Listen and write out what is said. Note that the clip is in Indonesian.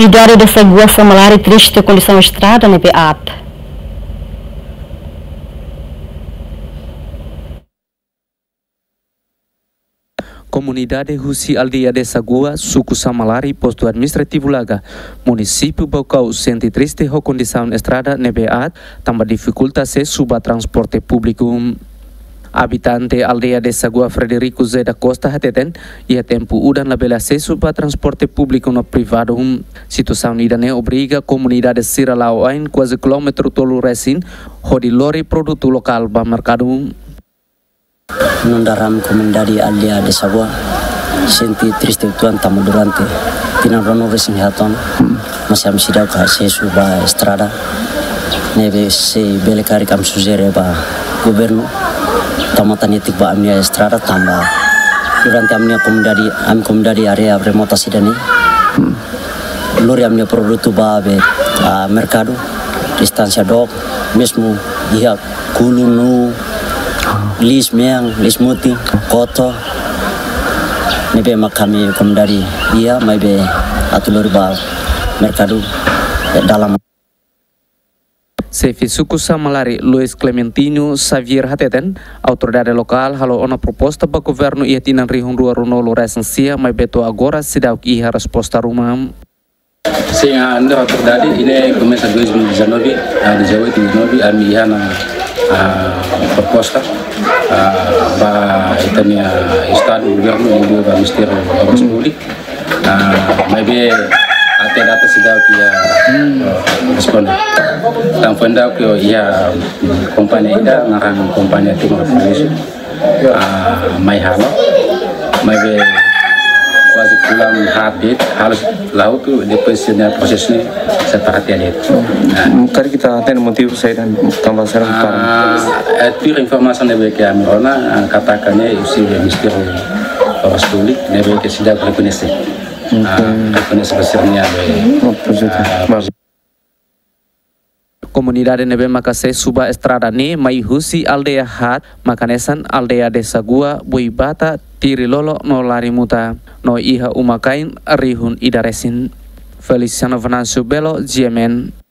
Comunidade dessa rua Samalari triste condição estrada na Beat. Comunidade Husi Aldeia Desa Gua, Suku Samalari, Posto Administrativo Laga, Município Bocau, sente triste a condição estrada na Beat, também dificulta-se suba transporte público. Habitante aldeia Desa Gua Frederico Zé da Costa hateten ia tempo udan labela acesso para transporte público no privado. Situação idane obriga a comunidade Sira Lauain quase quilômetro tolo resin hodi lori produto lokal ba mercado. Nundaram comunidade aldeia Desa Gua senti triste tuan tamu durante pinan rono resin haton masih am sidau ka acesso ba estrada nebe se bele kari kam suzere ba governo tamatan itik ba amnia estrada tambah durante amnia comunidade area remota sidani lori amnia produto ba be mercado distancia dok mesmo ia kulunu lis meang lis muti koto nebe makami comunidade ia mai be atulori ba mercado dalam Sefi Suku Samalari Luis Clementino Xavier hateten autoridade lokal halo ona proposta para governo ia tinan rihun rua runolo resensia mai beto agora sidau iha resposta rumah. Sim, a autoridade ini começa 2019 di Jawa 2019 ami iha na proposta para itania estado governo e do Ministério Obras Públicas mai be até data sidau que ia responde. Tam fenda que ia companhia ida ngarang companhia tim polisi mai halo mai be quase pulang habit harus lalu tu depois prosesnya seperti itu. Kali kita ten motif saya dan tambah serang itu informasi yang baik kami orang katakannya usia Ministério Obras Públicas nebe que sudah reconhecer. Reconhecer besarnya Comunidade nebe makase suba estrada ni mai husi aldeia hat makanesan aldeia Desa Gua buibata tiri lolo no lari muta no iha umakain rihun idaresin Feliciano Venancio Belo GMN